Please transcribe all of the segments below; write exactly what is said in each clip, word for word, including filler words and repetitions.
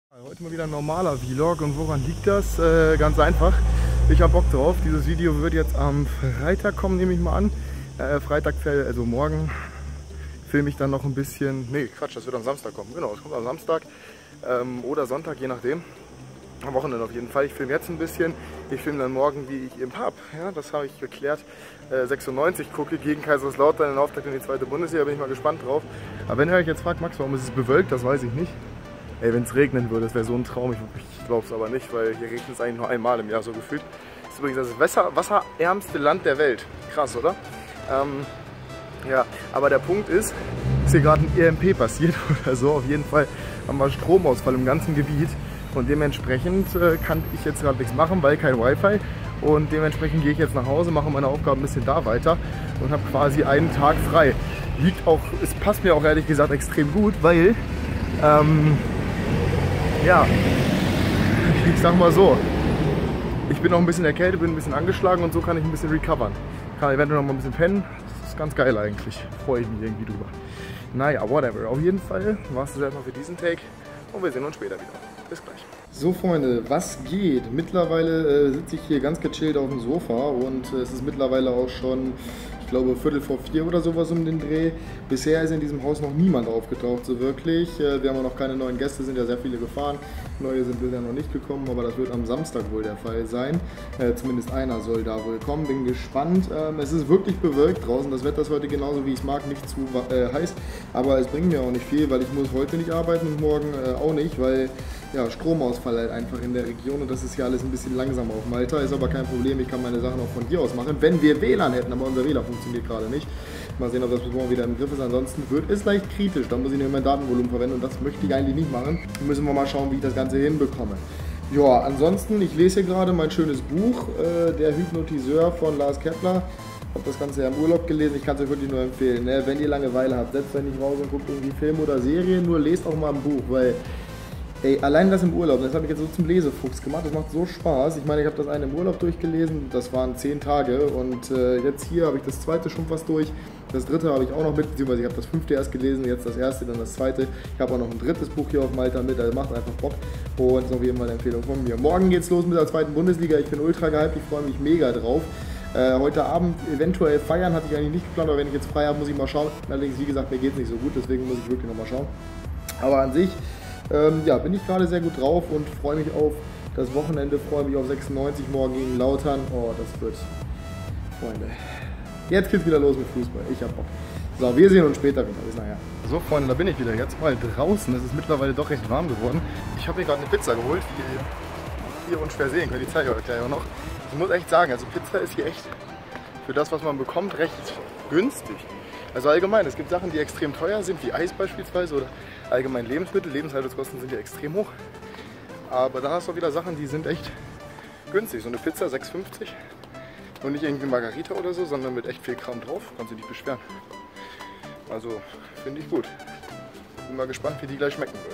Heute mal wieder ein normaler Vlog und woran liegt das? Äh, ganz einfach, ich habe Bock drauf. Dieses Video wird jetzt am Freitag kommen, nehme ich mal an. Äh, Freitag, also morgen, filme ich dann noch ein bisschen. Nee, Quatsch, das wird am Samstag kommen. Genau, es kommt am Samstag ähm, oder Sonntag, je nachdem. Am Wochenende auf jeden Fall. Ich filme jetzt ein bisschen. Ich filme dann morgen, wie ich im Pub, ja, das habe ich geklärt, äh, sechsundneunzig gucke gegen Kaiserslautern in Auftakt in die zweite Bundesliga. Bin ich mal gespannt drauf. Aber wenn ihr euch jetzt fragt, Max, warum ist es bewölkt, das weiß ich nicht. Ey, wenn es regnen würde, das wäre so ein Traum. Ich, ich glaube es aber nicht, weil hier regnet es eigentlich nur einmal im Jahr so gefühlt. Das ist übrigens das Wasser, wasserärmste Land der Welt. Krass, oder? Ähm, ja, aber der Punkt ist, ist hier gerade ein E M P passiert oder so. Auf jeden Fall haben wir Stromausfall im ganzen Gebiet. Und dementsprechend äh, kann ich jetzt gerade nichts machen, weil kein Wi-Fi. Und dementsprechend gehe ich jetzt nach Hause, mache meine Aufgaben ein bisschen da weiter und habe quasi einen Tag frei. Liegt auch, es passt mir auch ehrlich gesagt extrem gut, weil ähm, ja, ich sag mal so, ich bin noch ein bisschen erkältet, bin ein bisschen angeschlagen und so kann ich ein bisschen recovern. Kann eventuell noch mal ein bisschen pennen, das ist ganz geil eigentlich, freue ich mich irgendwie drüber. Naja, whatever, auf jeden Fall war es das erstmal für diesen Take und wir sehen uns später wieder. Bis gleich. So Freunde, was geht? Mittlerweile äh, sitze ich hier ganz gechillt auf dem Sofa und äh, es ist mittlerweile auch schon, ich glaube, Viertel vor vier oder sowas um den Dreh. Bisher ist in diesem Haus noch niemand aufgetaucht, so wirklich. Äh, wir haben auch noch keine neuen Gäste, sind ja sehr viele gefahren. Neue sind bisher noch nicht gekommen, aber das wird am Samstag wohl der Fall sein. Äh, zumindest einer soll da wohl kommen, bin gespannt. Ähm, es ist wirklich bewölkt draußen, das Wetter ist heute genauso wie ich es mag, nicht zu äh, heiß. Aber es bringt mir auch nicht viel, weil ich muss heute nicht arbeiten und morgen äh, auch nicht, weil ja, Stromausfall halt einfach in der Region und das ist ja alles ein bisschen langsam auf Malta, ist aber kein Problem, ich kann meine Sachen auch von hier aus machen, wenn wir W L A N hätten, aber unser W L A N funktioniert gerade nicht. Mal sehen, ob das bis morgen wieder im Griff ist, ansonsten wird es leicht kritisch, da muss ich nur mein Datenvolumen verwenden und das möchte ich eigentlich nicht machen. Müssen wir mal schauen, wie ich das Ganze hinbekomme. Ja, ansonsten, ich lese hier gerade mein schönes Buch, äh, Der Hypnotiseur von Lars Kepler. Ich habe das Ganze ja im Urlaub gelesen, ich kann es euch wirklich nur empfehlen. Ne? Wenn ihr Langeweile habt, setzt euch nicht raus und guckt irgendwie Film oder Serie, nur lest auch mal ein Buch, weil ey, allein das im Urlaub, das habe ich jetzt so zum Lesefuchs gemacht, das macht so Spaß. Ich meine, ich habe das eine im Urlaub durchgelesen, das waren zehn Tage und äh, jetzt hier habe ich das zweite schon fast durch. Das dritte habe ich auch noch mit, beziehungsweise ich habe das fünfte erst gelesen, jetzt das erste, dann das zweite. Ich habe auch noch ein drittes Buch hier auf Malta mit, also macht einfach Bock und ist auf jeden Fall eine Empfehlung von mir. Morgen geht's los mit der zweiten Bundesliga, ich bin ultra gehypt, ich freue mich mega drauf. Äh, heute Abend eventuell feiern, hatte ich eigentlich nicht geplant, aber wenn ich jetzt frei habe, muss ich mal schauen. Allerdings, wie gesagt, mir geht es nicht so gut, deswegen muss ich wirklich noch mal schauen. Aber an sich Ähm, ja, bin ich gerade sehr gut drauf und freue mich auf das Wochenende, freue mich auf sechsundneunzig morgen gegen Lautern. Oh, das wird, Freunde. Jetzt geht's wieder los mit Fußball. Ich hab Bock. So, wir sehen uns später wieder. Bis nachher. So, Freunde, da bin ich wieder. Jetzt mal draußen. Es ist mittlerweile doch recht warm geworden. Ich habe mir gerade eine Pizza geholt, wie ihr unschwer sehen könnt. Die zeige ich euch gleich auch noch. Ich muss echt sagen, also Pizza ist hier echt für das, was man bekommt, recht günstig. Also allgemein, es gibt Sachen, die extrem teuer sind, wie Eis beispielsweise oder allgemein Lebensmittel. Lebenshaltungskosten sind ja extrem hoch. Aber dann hast du auch wieder Sachen, die sind echt günstig. So eine Pizza sechs fünfzig und nicht irgendwie Margarita oder so, sondern mit echt viel Kram drauf. Kannst du dich beschweren. Also finde ich gut. Bin mal gespannt, wie die gleich schmecken wird.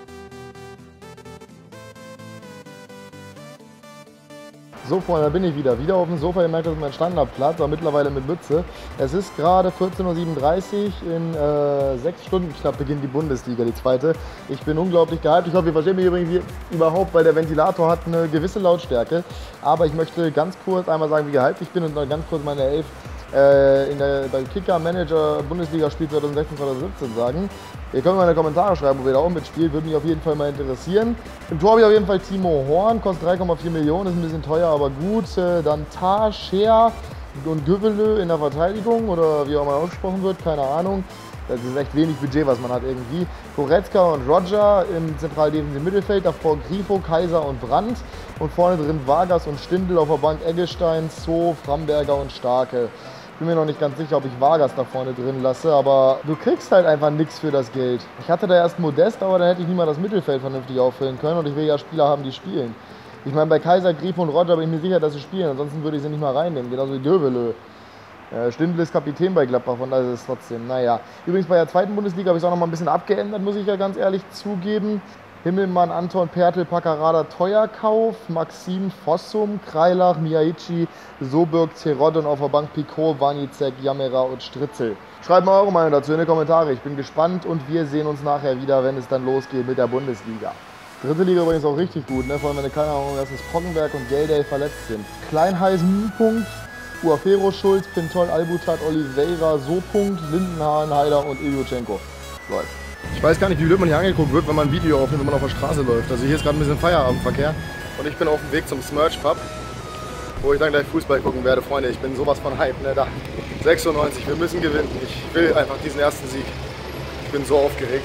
So Freunde, da bin ich wieder. Wieder auf dem Sofa, ihr merkt, das ist mein Standardplatz, aber mittlerweile mit Mütze. Es ist gerade vierzehn Uhr siebenunddreißig, in äh, sechs Stunden knapp beginnt die Bundesliga, die zweite. Ich bin unglaublich gehypt. Ich hoffe, ihr versteht mich übrigens hier überhaupt, weil der Ventilator hat eine gewisse Lautstärke. Aber ich möchte ganz kurz einmal sagen, wie gehypt ich bin und noch ganz kurz meine Elf äh, in der, beim Kicker Manager Bundesliga Spiel zwanzig sechzehn zwanzig siebzehn sagen. Ihr könnt mal in die Kommentare schreiben, wo ihr da auch mitspielt, würde mich auf jeden Fall mal interessieren. Im Tor habe ich auf jeden Fall Timo Horn, kostet drei Komma vier Millionen, ist ein bisschen teuer, aber gut. Dann Tar, Scher und Gövelö in der Verteidigung oder wie auch immer ausgesprochen wird, keine Ahnung. Das ist echt wenig Budget, was man hat irgendwie. Goretzka und Roger im zentraldefensiven Mittelfeld, davor Grifo, Kaiser und Brandt. Und vorne drin Vargas und Stindl, auf der Bank Eggestein, Zoo, Framberger und Starke. Ich bin mir noch nicht ganz sicher, ob ich Vargas da vorne drin lasse, aber du kriegst halt einfach nichts für das Geld. Ich hatte da erst Modest, aber dann hätte ich nie mal das Mittelfeld vernünftig auffüllen können und ich will ja Spieler haben, die spielen. Ich meine, bei Kaiser, Grifo und Roger bin ich mir sicher, dass sie spielen, ansonsten würde ich sie nicht mal reinnehmen, genauso wie Gövelö. Äh, Stindl ist Kapitän bei Gladbach, von daher ist es trotzdem, naja. Übrigens bei der zweiten Bundesliga habe ich es auch noch mal ein bisschen abgeändert, muss ich ja ganz ehrlich zugeben. Himmelmann, Anton, Pertl, Paccarada, Teuerkauf, Maxim, Fossum, Kreilach, Miyaichi, Soburg, Zerod und auf der Bank Picot, Wanizek, Jamera und Stritzel. Schreibt mal eure Meinung dazu in die Kommentare. Ich bin gespannt und wir sehen uns nachher wieder, wenn es dann losgeht mit der Bundesliga. Dritte Liga übrigens auch richtig gut, ne? Vor allem wenn du keine Ahnung hast, dass Poggenberg und Geldel verletzt sind. Kleinheisen, Punkt. Uafero, Schulz, Pintol, Albutat, Oliveira, So-Punkt, Lindenhahn, Heider und Iljutschenko. Läuft. Ich weiß gar nicht, wie blöd man hier angeguckt wird, wenn man ein Video aufnimmt, wenn man auf der Straße läuft. Also hier ist gerade ein bisschen Feierabendverkehr und ich bin auf dem Weg zum Smerch Pub, wo ich dann gleich Fußball gucken werde. Freunde, ich bin sowas von Hype, ne? Da sechsundneunzig, wir müssen gewinnen. Ich will einfach diesen ersten Sieg. Ich bin so aufgeregt.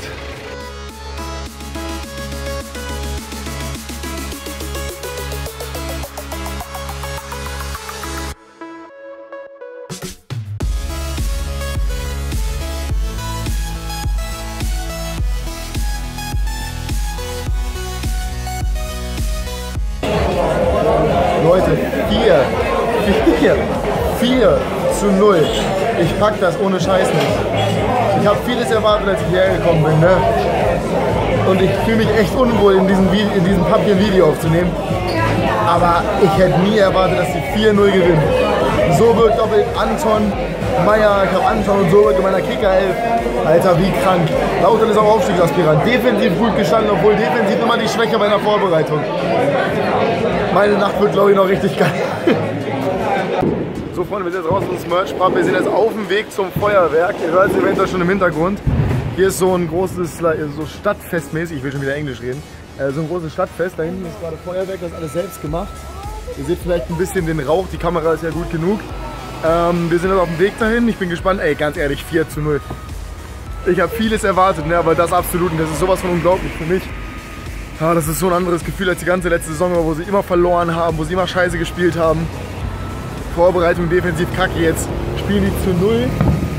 Leute, vier, vier, vier zu null. Ich pack das ohne Scheiß nicht. Ich habe vieles erwartet, als ich hierher gekommen bin, ne? Und ich fühle mich echt unwohl, in diesem, in diesem Pub hier ein Video aufzunehmen. Aber ich hätte nie erwartet, dass die vier null gewinnen. So wirkt doppelt Anton, Meier, ich habe Anton und so wirkt in meiner Kickerelf. Alter, wie krank. Lautern ist auch Aufstiegsaspirant. Defensiv gut gestanden, obwohl defensiv immer die Schwäche bei der Vorbereitung. Meine Nacht wird, glaube ich, noch richtig geil. So, Freunde, wir sind jetzt raus aus dem Smerch Pub. Wir sind jetzt auf dem Weg zum Feuerwerk. Ihr hört es eventuell schon im Hintergrund. Hier ist so ein großes, so Stadtfestmäßig, ich will schon wieder Englisch reden. So ein großes Stadtfest. Da hinten ist gerade Feuerwerk, das ist alles selbst gemacht. Ihr seht vielleicht ein bisschen den Rauch, die Kamera ist ja gut genug. Ähm, wir sind jetzt auf dem Weg dahin. Ich bin gespannt. Ey, ganz ehrlich, vier zu null. Ich habe vieles erwartet, ne, aber das absolut. Und das ist sowas von unglaublich für mich. Ja, das ist so ein anderes Gefühl als die ganze letzte Saison, wo sie immer verloren haben, wo sie immer scheiße gespielt haben. Vorbereitung defensiv kacke, jetzt spielen die zu null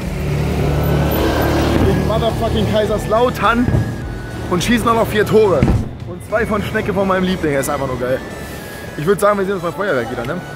gegen motherfucking Kaiserslautern und schießen auch noch vier Tore. Und zwei von Schnecke von meinem Liebling, das ist einfach nur geil. Ich würde sagen, wir sehen uns beim Feuerwerk wieder, ne?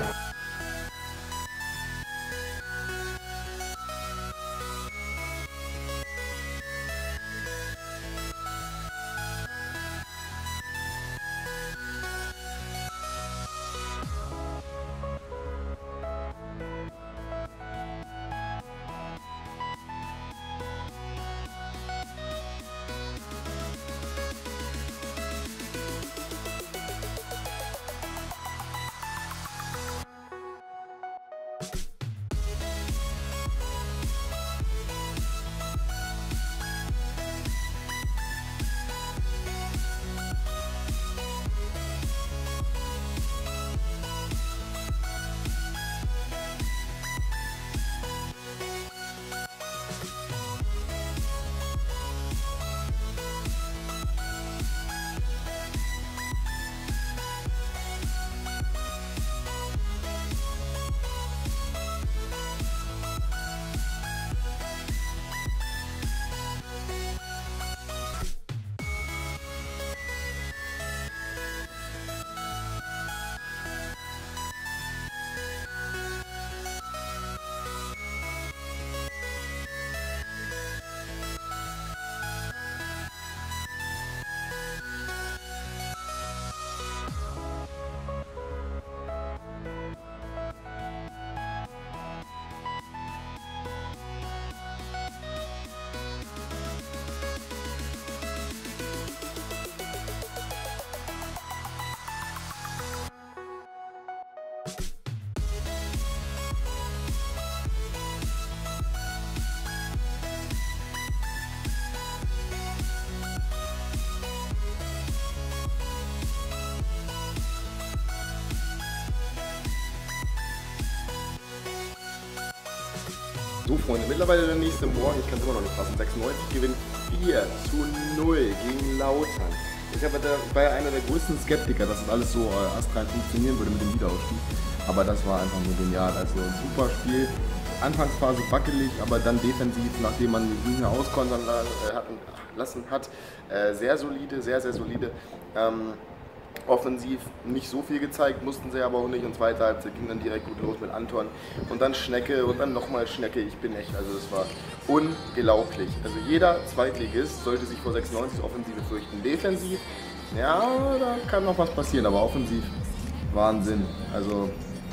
So, Freunde, mittlerweile der nächste Morgen, ich kann es immer noch nicht fassen, sechsundneunzig gewinnt vier zu null gegen Lautern. Ich war ja einer der größten Skeptiker, dass das alles so äh, astrein funktionieren würde mit dem Wiederaufstieg. Aber das war einfach nur genial. Also ein super Spiel. Anfangsphase wackelig, aber dann defensiv, nachdem man die Gegner auskontern äh, lassen hat, äh, sehr solide, sehr, sehr solide. Ähm, Offensiv nicht so viel gezeigt, mussten sie aber auch nicht. Und zweite Halbzeit ging dann direkt gut los mit Anton. Und dann Schnecke und dann nochmal Schnecke. Ich bin echt, also das war unglaublich. Also jeder Zweitligist sollte sich vor sechsundneunzig Offensive fürchten. Defensiv, ja, da kann noch was passieren, aber offensiv Wahnsinn. Also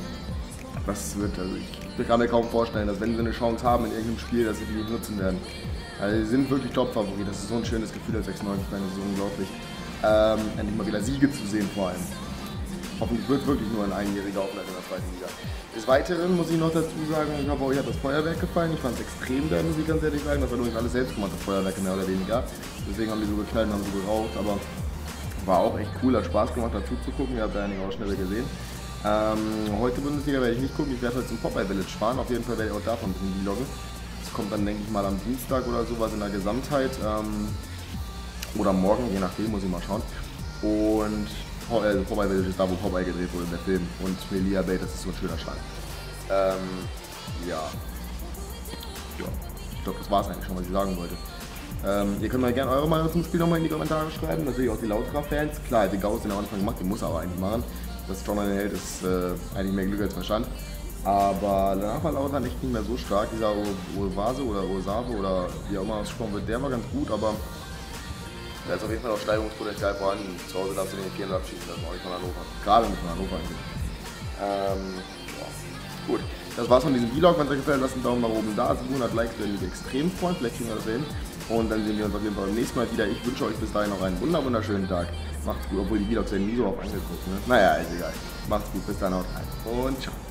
das wird, also ich kann mir kaum vorstellen, dass wenn sie eine Chance haben in irgendeinem Spiel, dass sie die nicht nutzen werden. Also sie sind wirklich Top-Favorit. Das ist so ein schönes Gefühl als sechsundneunzig-Fan, das ist unglaublich. ähm, endlich mal wieder Siege zu sehen vor allem. Hoffentlich wird wirklich nur ein einjähriger Aufenthalt in der zweiten Liga. Des Weiteren muss ich noch dazu sagen, ich hoffe, euch hat das Feuerwerk gefallen. Ich fand es extrem geil, muss ich ganz ehrlich sagen. Das war übrigens alles selbstgemachte Feuerwerke, mehr oder weniger. Deswegen haben die so geknallt und haben so geraucht, aber war auch echt cool, hat Spaß gemacht dazu zu gucken. Ihr habt ja einige Ausschnitte gesehen. Ähm, heute Bundesliga werde ich nicht gucken, ich werde heute zum Popeye Village fahren. Auf jeden Fall werde ich auch davon ein bisschen vloggen. Das kommt dann, denke ich mal, am Dienstag oder sowas in der Gesamtheit. Ähm, oder morgen, je nachdem, muss ich mal schauen. Und also Popeye Village ist da, wo Popeye gedreht wurde in der Film. Und Melia Bay, das ist so ein schöner Schrank. Ähm, ja. Ja. Ich glaube, das war es eigentlich schon, was ich sagen wollte. Ähm, ihr könnt mal gerne eure Meinung zum Spiel nochmal in die Kommentare schreiben. Natürlich auch die Lauterer-Fans. Klar, hätte Gauss den am Anfang gemacht, den muss er aber eigentlich machen. Das John einen hält, ist äh, eigentlich mehr Glück als Verstand. Aber danach war Lauterer nicht mehr so stark. Dieser Ovase oder Osave oder wie auch immer ausgesprochen wird, der war ganz gut, aber da ist auf jeden Fall noch Steigerungspotenzial vorhanden. Zu Hause darfst du den vierhundert abschießen, das ist auch nicht von Hannover. Gerade nicht von Hannover eigentlich. Ähm, ja. Gut, das war's von diesem Vlog. Wenn es euch gefällt, lasst einen Daumen nach oben da. siebenhundert Likes werden mich extrem freuen. Vielleicht kriegen wir das hin. Und dann sehen wir uns auf jeden Fall beim nächsten Mal wieder. Ich wünsche euch bis dahin noch einen wunderschönen Tag. Macht's gut, obwohl die Vlogs werden nie so oft angeguckt. Ne? Naja, ist egal. Macht's gut, bis dann, haut rein und ciao.